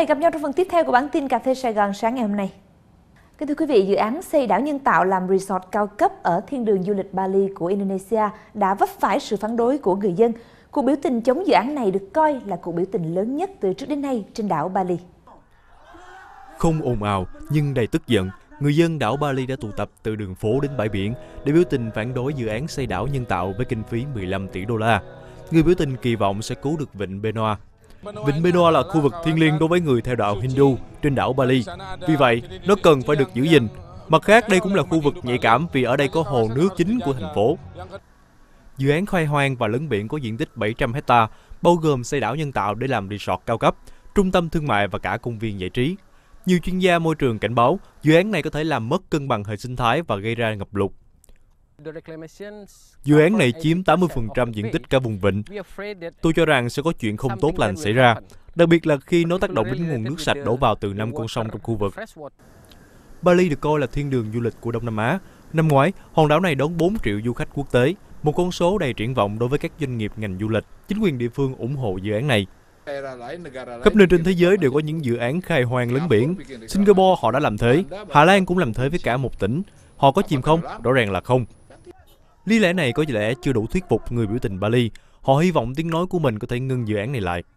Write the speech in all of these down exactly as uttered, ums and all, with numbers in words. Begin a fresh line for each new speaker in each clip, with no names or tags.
gặp nhau trong phần tiếp theo của bản tin Cà phê Sài Gòn sáng ngày hôm nay. Kính thưa quý vị, dự án xây đảo nhân tạo làm resort cao cấp ở thiên đường du lịch Bali của Indonesia đã vấp phải sự phản đối của người dân. Cuộc biểu tình chống dự án này được coi là cuộc biểu tình lớn nhất từ trước đến nay trên đảo Bali.
Không ồn ào nhưng đầy tức giận, người dân đảo Bali đã tụ tập từ đường phố đến bãi biển để biểu tình phản đối dự án xây đảo nhân tạo với kinh phí mười lăm tỷ đô la. Người biểu tình kỳ vọng sẽ cứu được vịnh Benoa. Vịnh Benoa là khu vực thiêng liêng đối với người theo đạo Hindu trên đảo Bali. Vì vậy, nó cần phải được giữ gìn. Mặt khác, đây cũng là khu vực nhạy cảm vì ở đây có hồ nước chính của thành phố. Dự án khai hoang và lấn biển có diện tích bảy trăm héc ta, bao gồm xây đảo nhân tạo để làm resort cao cấp, trung tâm thương mại và cả công viên giải trí. Nhiều chuyên gia môi trường cảnh báo, dự án này có thể làm mất cân bằng hệ sinh thái và gây ra ngập lụt. Dự án này chiếm tám mươi phần trăm diện tích cả vùng vịnh. Tôi cho rằng sẽ có chuyện không tốt lành xảy ra, đặc biệt là khi nó tác động đến nguồn nước sạch đổ vào từ năm con sông trong khu vực. Bali được coi là thiên đường du lịch của Đông Nam Á. Năm ngoái, hòn đảo này đón bốn triệu du khách quốc tế, một con số đầy triển vọng đối với các doanh nghiệp ngành du lịch. Chính quyền địa phương ủng hộ dự án này. Khắp nơi trên thế giới đều có những dự án khai hoang lấn biển. Singapore họ đã làm thế, Hà Lan cũng làm thế với cả một tỉnh. Họ có chìm không? Rõ ràng là không. Lý lẽ này có lẽ chưa đủ thuyết phục người biểu tình Bali. Họ hy vọng tiếng nói của mình có thể ngưng dự án này lại.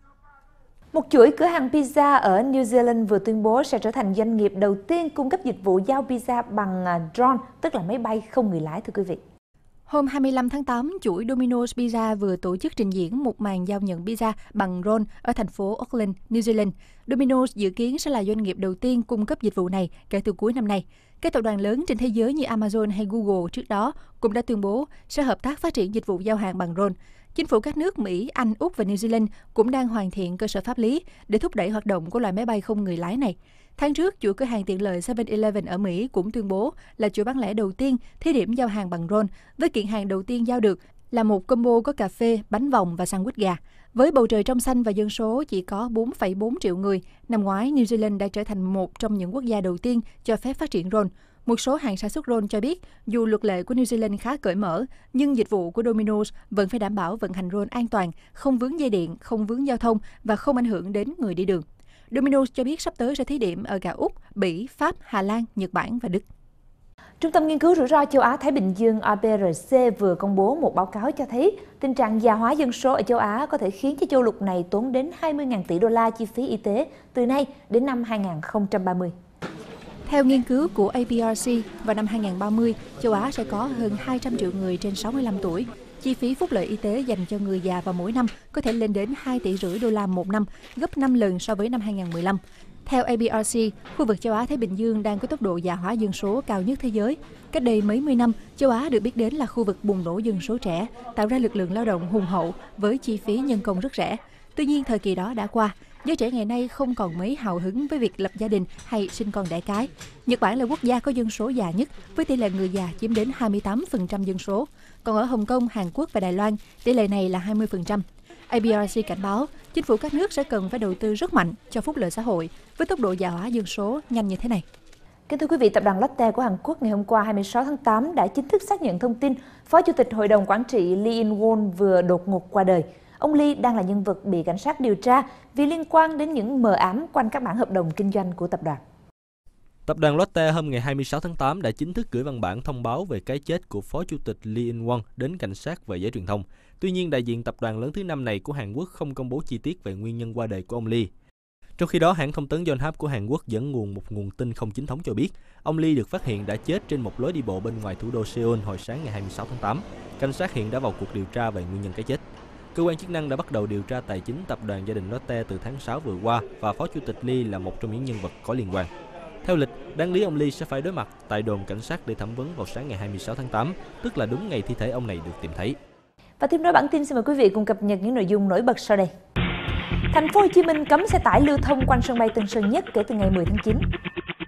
Một chuỗi cửa hàng pizza ở New Zealand vừa tuyên bố sẽ trở thành doanh nghiệp đầu tiên cung cấp dịch vụ giao pizza bằng drone, tức là máy bay không người lái, thưa quý vị.
Hôm hai mươi lăm tháng tám, chuỗi Domino's Pizza vừa tổ chức trình diễn một màn giao nhận pizza bằng drone ở thành phố Auckland, New Zealand. Domino's dự kiến sẽ là doanh nghiệp đầu tiên cung cấp dịch vụ này kể từ cuối năm nay. Các tập đoàn lớn trên thế giới như Amazon hay Google trước đó cũng đã tuyên bố sẽ hợp tác phát triển dịch vụ giao hàng bằng drone. Chính phủ các nước Mỹ, Anh, Úc và New Zealand cũng đang hoàn thiện cơ sở pháp lý để thúc đẩy hoạt động của loại máy bay không người lái này. Tháng trước, chuỗi cửa hàng tiện lợi seven eleven ở Mỹ cũng tuyên bố là chuỗi bán lẻ đầu tiên thí điểm giao hàng bằng drone, với kiện hàng đầu tiên giao được là một combo có cà phê, bánh vòng và sandwich gà. Với bầu trời trong xanh và dân số chỉ có bốn phẩy bốn triệu người, năm ngoái New Zealand đã trở thành một trong những quốc gia đầu tiên cho phép phát triển drone. Một số hãng sản xuất drone cho biết, dù luật lệ của New Zealand khá cởi mở, nhưng dịch vụ của Domino's vẫn phải đảm bảo vận hành drone an toàn, không vướng dây điện, không vướng giao thông và không ảnh hưởng đến người đi đường. Domino's cho biết sắp tới sẽ thí điểm ở cả Úc, Bỉ, Pháp, Hà Lan, Nhật Bản và Đức.
Trung tâm Nghiên cứu Rủi ro Châu Á-Thái Bình Dương A P R C vừa công bố một báo cáo cho thấy tình trạng già hóa dân số ở châu Á có thể khiến cho châu lục này tốn đến hai mươi nghìn tỷ đô la chi phí y tế từ nay đến năm hai nghìn không trăm ba mươi.
Theo nghiên cứu của A P R C, vào năm hai nghìn không trăm ba mươi, châu Á sẽ có hơn hai trăm triệu người trên sáu mươi lăm tuổi. Chi phí phúc lợi y tế dành cho người già vào mỗi năm có thể lên đến hai tỷ rưỡi đô la một năm, gấp năm lần so với năm hai nghìn không trăm mười lăm. Theo A P R C, khu vực châu Á-Thái Bình Dương đang có tốc độ già hóa dân số cao nhất thế giới. Cách đây mấy mươi năm, châu Á được biết đến là khu vực bùng nổ dân số trẻ, tạo ra lực lượng lao động hùng hậu với chi phí nhân công rất rẻ. Tuy nhiên, thời kỳ đó đã qua. Giới trẻ ngày nay không còn mấy hào hứng với việc lập gia đình hay sinh con đẻ cái. Nhật Bản là quốc gia có dân số già nhất, với tỷ lệ người già chiếm đến hai mươi tám phần trăm dân số. Còn ở Hồng Kông, Hàn Quốc và Đài Loan, tỷ lệ này là hai mươi phần trăm. A P R C cảnh báo, chính phủ các nước sẽ cần phải đầu tư rất mạnh cho phúc lợi xã hội với tốc độ già hóa dân số nhanh như thế này.
Kính thưa quý vị, tập đoàn Lotte của Hàn Quốc ngày hôm qua hai mươi sáu tháng tám đã chính thức xác nhận thông tin Phó Chủ tịch Hội đồng Quản trị Lee In-won vừa đột ngột qua đời. Ông Lee đang là nhân vật bị cảnh sát điều tra vì liên quan đến những mờ ám quanh các bản hợp đồng kinh doanh của tập đoàn.
Tập đoàn Lotte hôm ngày hai mươi sáu tháng tám đã chính thức gửi văn bản thông báo về cái chết của Phó Chủ tịch Lee In-won đến cảnh sát và giới truyền thông. Tuy nhiên, đại diện tập đoàn lớn thứ năm này của Hàn Quốc không công bố chi tiết về nguyên nhân qua đời của ông Lee. Trong khi đó, hãng thông tấn Yonhap của Hàn Quốc dẫn nguồn một nguồn tin không chính thống cho biết, ông Lee được phát hiện đã chết trên một lối đi bộ bên ngoài thủ đô Seoul hồi sáng ngày hai mươi sáu tháng tám. Cảnh sát hiện đã vào cuộc điều tra về nguyên nhân cái chết. Cơ quan chức năng đã bắt đầu điều tra tài chính tập đoàn gia đình Lotte từ tháng sáu vừa qua và Phó Chủ tịch Lee là một trong những nhân vật có liên quan. Theo lịch, đáng lý ông Lee sẽ phải đối mặt tại đồn cảnh sát để thẩm vấn vào sáng ngày hai mươi sáu tháng tám, tức là đúng ngày thi thể ông này được tìm thấy.
Và tiếp nối bản tin, xin mời quý vị cùng cập nhật những nội dung nổi bật sau đây. Thành phố Hồ Chí Minh cấm xe tải lưu thông quanh sân bay Tân Sơn Nhất kể từ ngày mười tháng chín.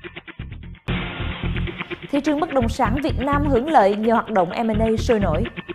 Thị trường bất động sản Việt Nam hưởng lợi nhờ hoạt động M and A sôi nổi.